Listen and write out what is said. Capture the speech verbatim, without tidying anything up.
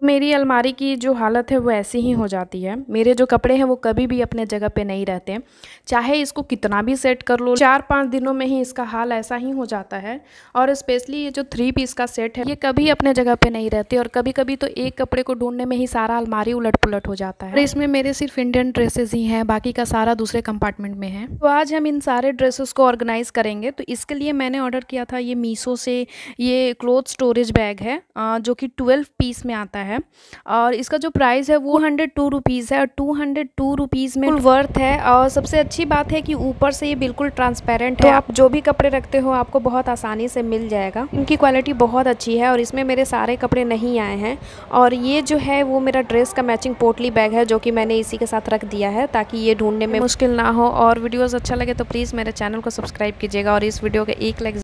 मेरी अलमारी की जो हालत है वो ऐसी ही हो जाती है। मेरे जो कपड़े हैं वो कभी भी अपने जगह पे नहीं रहते, चाहे इसको कितना भी सेट कर लो, चार पाँच दिनों में ही इसका हाल ऐसा ही हो जाता है। और स्पेशली ये जो थ्री पीस का सेट है ये कभी अपने जगह पे नहीं रहते, और कभी कभी तो एक कपड़े को ढूंढने में ही सारा अलमारी उलट पुलट हो जाता है। और इसमें मेरे सिर्फ इंडियन ड्रेसेस ही हैं, बाकी का सारा दूसरे कंपार्टमेंट में है। तो आज हम इन सारे ड्रेसेस को ऑर्गेनाइज करेंगे। तो इसके लिए मैंने ऑर्डर किया था ये मीशो से, ये क्लोथ स्टोरेज बैग है जो कि ट्वेल्व पीस में आता है, और इसका जो प्राइस है वो हंड्रेड टू रुपीज़ है, और टू हंड्रेड टू रुपीज़ में वर्थ है। और सबसे अच्छी बात है कि ऊपर से ये बिल्कुल ट्रांसपेरेंट है, तो आप जो भी कपड़े रखते हो आपको बहुत आसानी से मिल जाएगा। इनकी क्वालिटी बहुत अच्छी है, और इसमें मेरे सारे कपड़े नहीं आए हैं। और ये जो है वो मेरा ड्रेस का मैचिंग पोटली बैग है, जो कि मैंने इसी के साथ रख दिया है ताकि ये ढूंढने में मुश्किल ना हो। और वीडियोज़ अच्छा लगे तो प्लीज़ मेरे चैनल को सब्सक्राइब कीजिएगा, और इस वीडियो के एक लाइक